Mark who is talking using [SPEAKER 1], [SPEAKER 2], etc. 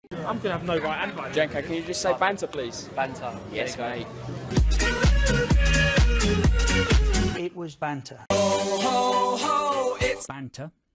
[SPEAKER 1] I'm going to have no right and right.
[SPEAKER 2] Jenko, can you just say banter, please?
[SPEAKER 3] Banter. Yes, mate.
[SPEAKER 4] It was banter.
[SPEAKER 5] Ho, ho, ho, it's
[SPEAKER 4] Banter.